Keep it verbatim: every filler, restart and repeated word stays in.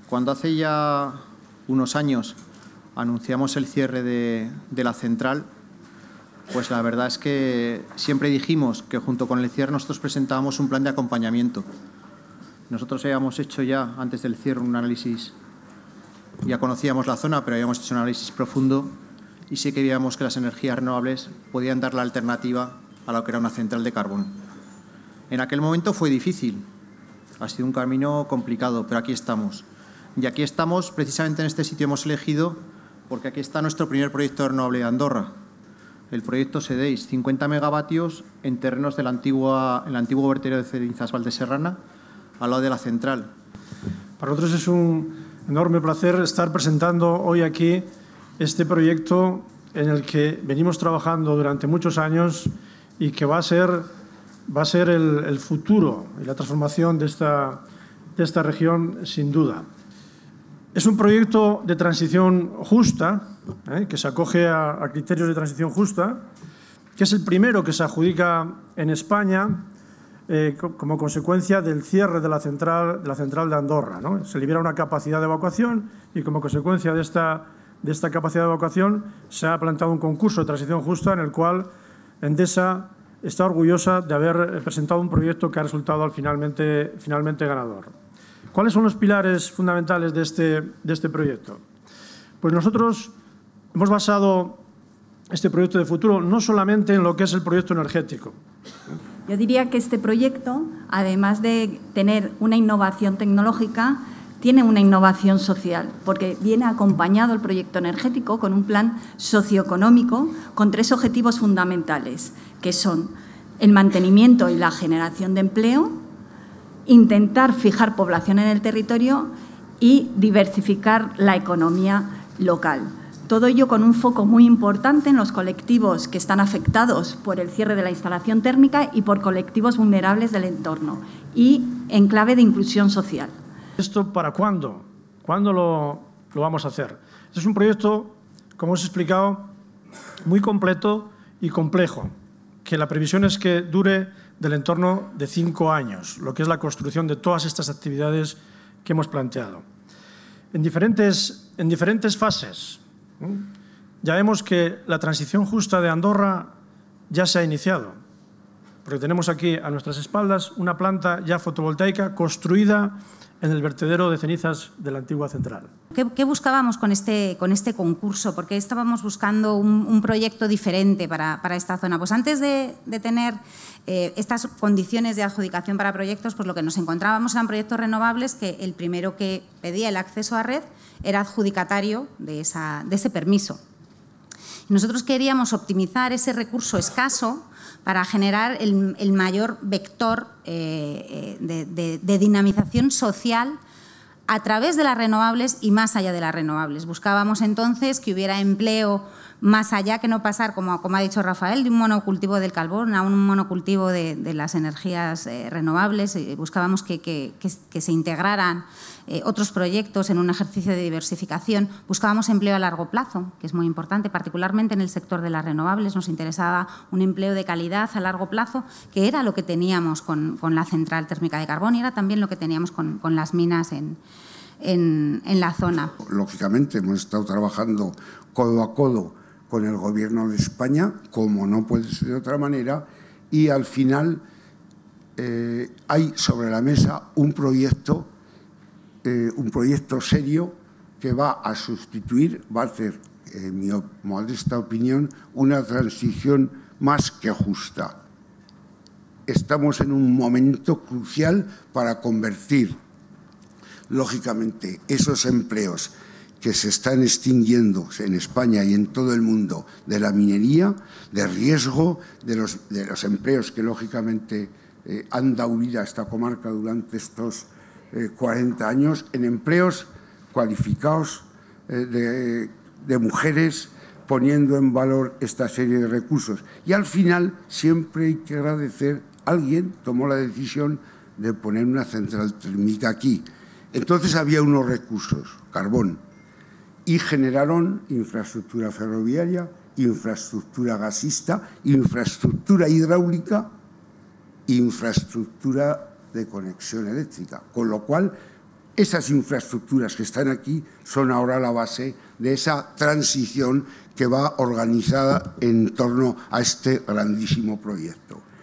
Cuando hace ya unos años anunciamos el cierre de, de la central, pues la verdad es que siempre dijimos que junto con el cierre nosotros presentábamos un plan de acompañamiento. Nosotros habíamos hecho ya, antes del cierre, un análisis, ya conocíamos la zona, pero habíamos hecho un análisis profundo y sí que veíamos que las energías renovables podían dar la alternativa a lo que era una central de carbón. En aquel momento fue difícil, ha sido un camino complicado, pero aquí estamos. Y aquí estamos, precisamente en este sitio hemos elegido, porque aquí está nuestro primer proyecto renovable de Andorra, el proyecto SEDEIS, cincuenta megavatios en terrenos del antiguo, el antiguo vertedero de cenizas Valdeserrana, al lado de la central. Para nosotros es un enorme placer estar presentando hoy aquí este proyecto en el que venimos trabajando durante muchos años y que va a ser, va a ser el, el futuro y la transformación de esta, de esta región, sin duda. Es un proyecto de transición justa, ¿eh? que se acoge a, a criterios de transición justa, que es el primero que se adjudica en España eh, como consecuencia del cierre de la central de, la central de Andorra, ¿no? Se libera una capacidad de evacuación y como consecuencia de esta, de esta capacidad de evacuación se ha planteado un concurso de transición justa en el cual Endesa está orgullosa de haber presentado un proyecto que ha resultado al finalmente, finalmente ganador. ¿Cuáles son los pilares fundamentales de este, de este proyecto? Pues nosotros hemos basado este proyecto de futuro no solamente en lo que es el proyecto energético. Yo diría que este proyecto, además de tener una innovación tecnológica, tiene una innovación social, porque viene acompañado el proyecto energético con un plan socioeconómico con tres objetivos fundamentales, que son el mantenimiento y la generación de empleo, intentar fijar población en el territorio y diversificar la economía local. Todo ello con un foco muy importante en los colectivos que están afectados por el cierre de la instalación térmica y por colectivos vulnerables del entorno y en clave de inclusión social. ¿Esto para cuándo? ¿Cuándo lo, lo vamos a hacer? Este es un proyecto, como os he explicado, muy completo y complejo, que la previsión es que dure del entorno de cinco años, lo que es la construcción de todas estas actividades que hemos planteado. En diferentes, en diferentes fases. Ya vemos que la transición justa de Andorra ya se ha iniciado, porque tenemos aquí a nuestras espaldas una planta ya fotovoltaica construida en el vertedero de cenizas de la antigua central. ¿Qué, qué buscábamos con este, con este concurso? Porque estábamos buscando un, un proyecto diferente para, para esta zona. Pues antes de, de tener eh, estas condiciones de adjudicación para proyectos, pues lo que nos encontrábamos eran proyectos renovables que el primero que pedía el acceso a red era adjudicatario de, esa, de ese permiso. Y nosotros queríamos optimizar ese recurso escaso para generar el, el mayor vector eh, de, de, de dinamización social a través de las renovables y más allá de las renovables. Buscábamos entonces que hubiera empleo más allá, que no pasar, como, como ha dicho Rafael, de un monocultivo del carbón a un monocultivo de, de las energías eh, renovables. Buscábamos que, que, que, que se integraran eh, otros proyectos en un ejercicio de diversificación. Buscábamos empleo a largo plazo, que es muy importante, particularmente en el sector de las renovables. Nos interesaba un empleo de calidad a largo plazo, que era lo que teníamos con, con la central térmica de carbón y era también lo que teníamos con, con las minas en, en, en la zona. Lógicamente, hemos estado trabajando codo a codo con el Gobierno de España, como no puede ser de otra manera, y al final eh, hay sobre la mesa un proyecto, eh, un proyecto serio que va a sustituir, va a hacer, en mi modesta opinión, una transición más que justa. Estamos en un momento crucial para convertir, lógicamente, esos empleos que se están extinguiendo en España y en todo el mundo de la minería, de riesgo, de los, de los empleos que lógicamente eh, han dado vida a esta comarca durante estos eh, cuarenta años, en empleos cualificados eh, de, de mujeres, poniendo en valor esta serie de recursos. Y al final siempre hay que agradecer, alguien tomó la decisión de poner una central térmica aquí. Entonces había unos recursos, carbón, y generaron infraestructura ferroviaria, infraestructura gasista, infraestructura hidráulica, infraestructura de conexión eléctrica. Con lo cual, esas infraestructuras que están aquí son ahora la base de esa transición que va organizada en torno a este grandísimo proyecto.